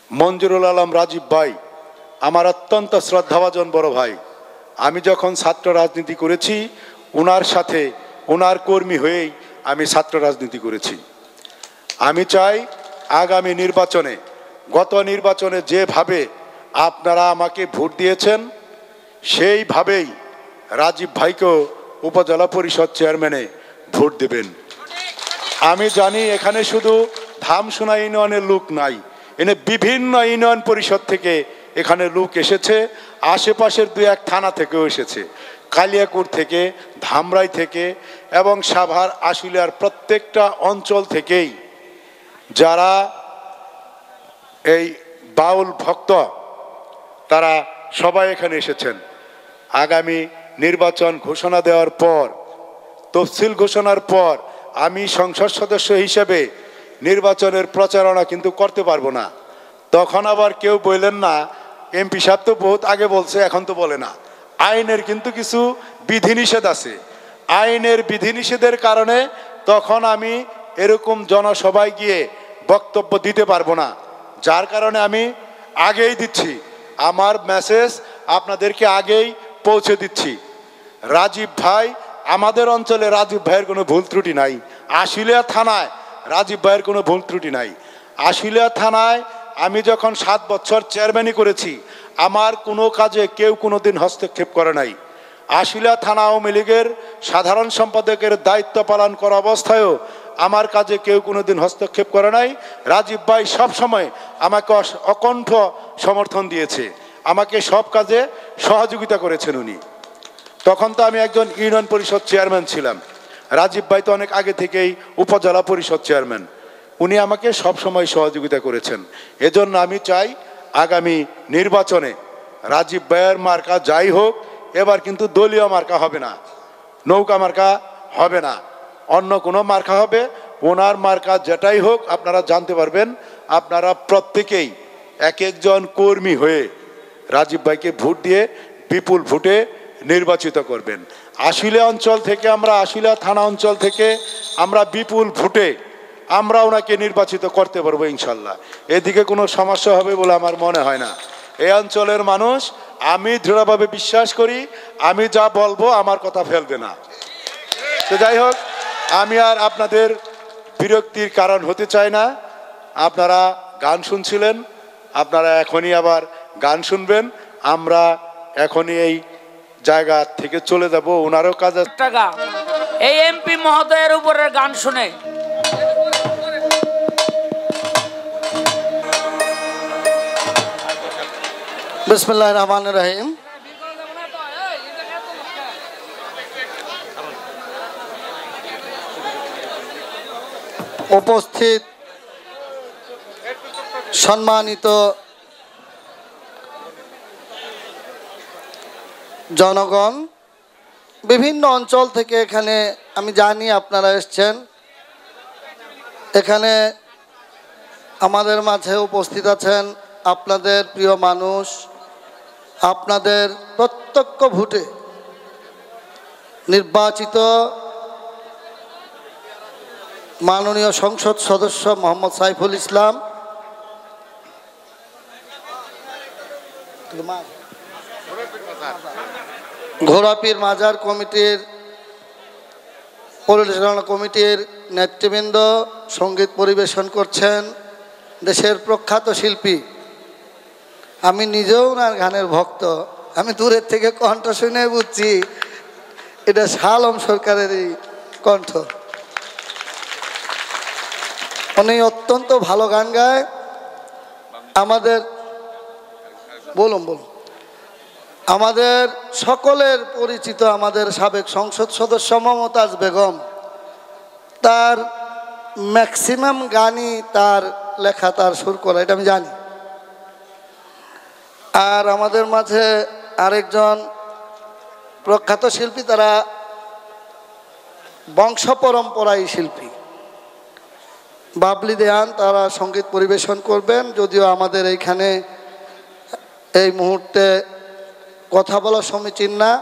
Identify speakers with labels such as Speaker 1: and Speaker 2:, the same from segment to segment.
Speaker 1: মঞ্জুরুল আলম রাজীব ভাই আমার অত্যন্ত শ্রদ্ধাভাজন বড় ভাই। আমি যখন ছাত্র রাজনীতি করেছি ওনার সাথে ওনার কর্মী হয়েই আমি ছাত্র রাজনীতি করেছি। আমি চাই আগামী নির্বাচনে, গত নির্বাচনে যেভাবে আপনারা আমাকে ভোট দিয়েছেন সেইভাবেই রাজীব ভাইকেও উপজেলা পরিষদ চেয়ারম্যানে ভোট দেবেন। আমি জানি এখানে শুধু ধামসোনা ইউনিয়নের লোক নাই, এনে বিভিন্ন ইউনিয়ন পরিষদ থেকে এখানে লোক এসেছে, আশেপাশের 2-1 থানা থেকেও এসেছে, কালিয়াকুর থেকে, ধামরাই থেকে এবং সাভার আশুলিয়ার প্রত্যেকটা অঞ্চল থেকেই যারা এই বাউল ভক্ত তারা সবাই এখানে এসেছেন। আগামী নির্বাচন ঘোষণা দেওয়ার পর, তফসিল ঘোষণার পর আমি সংসদ সদস্য হিসেবে নির্বাচনের প্রচারণা কিন্তু করতে পারবো না। তখন আবার কেউ বললেন না এমপি সাহেব তো বহুত আগে বলছে এখন তো বলে না। আইনের কিন্তু কিছু বিধিনিষেধ আছে, আইনের বিধিনিষেধের কারণে তখন আমি এরকম জনসভায় গিয়ে বক্তব্য দিতে পারবো না। যার কারণে আমি আগেই দিচ্ছি, আমার মেসেজ আপনাদেরকে আগেই পৌঁছে দিচ্ছি। রাজীব ভাই, আমাদের অঞ্চলে রাজীব ভাইয়ের কোনো ভুল ত্রুটি নাই। আশুলিয়া থানায় রাজীব ভাইয়ের কোনো ভুল ত্রুটি নাই। আশুলিয়া থানায় আমি যখন 7 বছর চেয়ারম্যানই করেছি আমার কোনো কাজে কেউ কোনোদিন হস্তক্ষেপ করে নাই। আশুলিয়া থানা আওয়ামী লীগের সাধারণ সম্পাদকের দায়িত্ব পালন করা অবস্থায়ও আমার কাজে কেউ কোনোদিন হস্তক্ষেপ করে নাই। রাজীব ভাই সবসময় আমাকে অকণ্ঠ সমর্থন দিয়েছে, আমাকে সব কাজে সহযোগিতা করেছেন উনি। তখন তো আমি একজন ইউনিয়ন পরিষদ চেয়ারম্যান ছিলাম, রাজীব ভাই তো অনেক আগে থেকেই উপজেলা পরিষদ চেয়ারম্যান, উনি আমাকে সব সময় সহযোগিতা করেছেন। এজন্য আমি চাই আগামী নির্বাচনে রাজীব ভাইয়ের মার্কা যাই হোক, এবার কিন্তু দলীয় মার্কা হবে না, নৌকা মার্কা হবে না, অন্য কোনো মার্কা হবে। ওনার মার্কা যেটাই হোক আপনারা জানতে পারবেন, আপনারা প্রত্যেকেই এক একজন কর্মী হয়ে রাজীব ভাইকে ভোট দিয়ে বিপুল ভোটে নির্বাচিত করবেন। আশুলিয়া অঞ্চল থেকে আমরা, আশুলিয়া থানা অঞ্চল থেকে আমরা বিপুল ভোটে আমরা ওনাকে নির্বাচিত করতে পারবো ইনশাল্লাহ। এদিকে কোনো সমস্যা হবে বলে আমার মনে হয় না। এই অঞ্চলের মানুষ, আমি দৃঢ়ভাবে বিশ্বাস করি আমি যা বলবো আমার কথা ফেলবে না। তো যাই হোক, আমি আর আপনাদের বিরক্তির কারণ হতে চাই না। আপনারা গান শুনছিলেন, আপনারা এখনই আবার গান শুনবেন। আমরা এখনই এই জায়গা থেকে চলে যাব, ওনারও কাজ আছে।
Speaker 2: এই এমপি মহোদয়ের উপরে গান শুনে
Speaker 3: বিসমিল্লাহির রহমানির রহিম। উপস্থিত সম্মানিত জনগণ, বিভিন্ন অঞ্চল থেকে এখানে আমি জানি আপনারা এসছেন। এখানে আমাদের মাঝে উপস্থিত আছেন আপনাদের প্রিয় মানুষ, আপনাদের প্রত্যক্ষ ভোটে নির্বাচিত মাননীয় সংসদ সদস্য মোহাম্মদ সাইফুল ইসলাম, ঘোড়াপীর মাজার কমিটির পরিচালনা কমিটির নেতৃবৃন্দ, সঙ্গীত পরিবেশন করছেন দেশের প্রখ্যাত শিল্পী। আমি নিজেও ওনার গানের ভক্ত, আমি দূরের থেকে কণ্ঠ শুনে বুঝছি এটা শাহ আলম সরকারেরই কণ্ঠ। উনি অত্যন্ত ভালো গান গায়। আমাদের আমাদের সকলের পরিচিত আমাদের সাবেক সংসদ সদস্য মমতাজ বেগম, তার ম্যাক্সিমাম গানই তার লেখা, তার সুর করা, এটা আমি জানি। আর আমাদের মাঝে আরেকজন প্রখ্যাত শিল্পী, তারা বংশ পরম্পরায় শিল্পী, বাবলি দেয়ান, তারা সঙ্গীত পরিবেশন করবেন। যদিও আমাদের এইখানে এই মুহূর্তে কথা বলা সমীচীন না,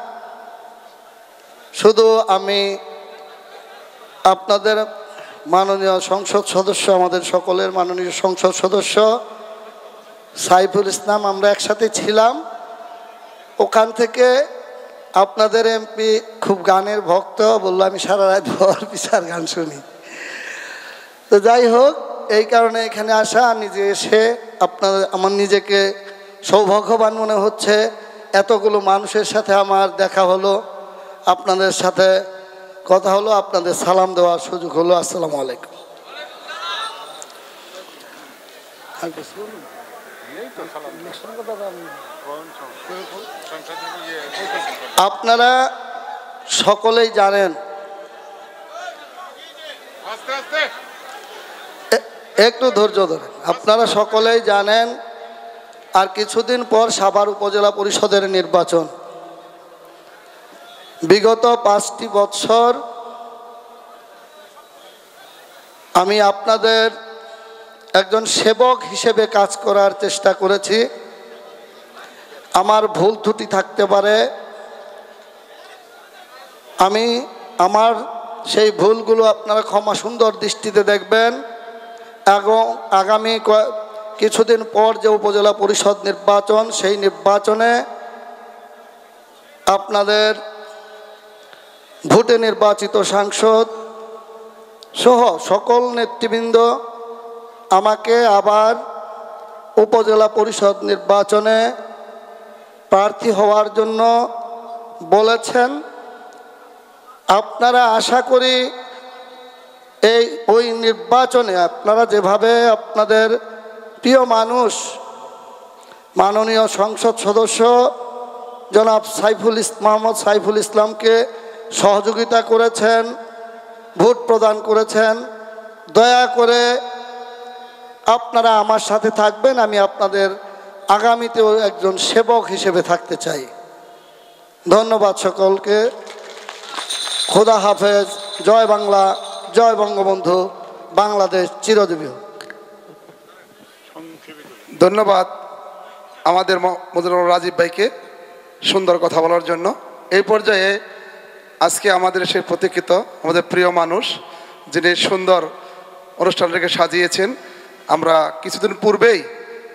Speaker 3: শুধু আমি আপনাদের মাননীয় সংসদ সদস্য, আমাদের সকলের মাননীয় সংসদ সদস্য সাইফুল ইসলাম আমরা একসাথে ছিলাম। ওখান থেকে আপনাদের এমপি খুব গানের ভক্ত, বললো আমি সারা রাত ভর বিচার গান শুনি। তো যাই হোক, এই কারণে এখানে আসা, নিজে এসে আমার নিজেকে সৌভাগ্যবান মনে হচ্ছে। এতগুলো মানুষের সাথে আমার দেখা হলো, আপনাদের সাথে কথা হলো, আপনাদের সালাম দেওয়ার সুযোগ হলো। আসসালামু আলাইকুম। আপনারা সকলেই জানেন, একটু ধৈর্য ধরেন, আপনারা সকলেই জানেন আর কিছুদিন পর সাভার উপজেলা পরিষদের নির্বাচন। বিগত 5টি বৎসর আমি আপনাদের একজন সেবক হিসেবে কাজ করার চেষ্টা করেছি। আমার ভুল ত্রুটি থাকতে পারে, আমি আমার সেই ভুলগুলো আপনারা ক্ষমা সুন্দর দৃষ্টিতে দেখবেন। এবং আগামী কিছুদিন পর যে উপজেলা পরিষদ নির্বাচন, সেই নির্বাচনে আপনাদের ভোটে নির্বাচিত সাংসদ সহ সকল নেতৃবৃন্দ আমাকে আবার উপজেলা পরিষদ নির্বাচনে প্রার্থী হওয়ার জন্য বলেছেন। আপনারা আশা করি ওই নির্বাচনে আপনারা যেভাবে আপনাদের প্রিয় মানুষ মাননীয় সংসদ সদস্য জনাব মোহাম্মদ সাইফুল ইসলামকে সহযোগিতা করেছেন, ভোট প্রদান করেছেন, দয়া করে আপনারা আমার সাথে থাকবেন। আমি আপনাদের আগামীতেও একজন সেবক হিসেবে থাকতে চাই। ধন্যবাদ সকলকে। খোদা হাফেজ। জয় বাংলা, জয় বঙ্গবন্ধু, বাংলাদেশ চিরজীবী হোক।
Speaker 4: ধন্যবাদ আমাদের মজনুর রাজীব ভাইকে সুন্দর কথা বলার জন্য। এই পর্যায়ে আজকে আমাদের সেই প্রতীক্ষিত আমাদের প্রিয় মানুষ, যিনি সুন্দর অনুষ্ঠানটাকে সাজিয়েছেন। আমরা কিছুদিন পূর্বেই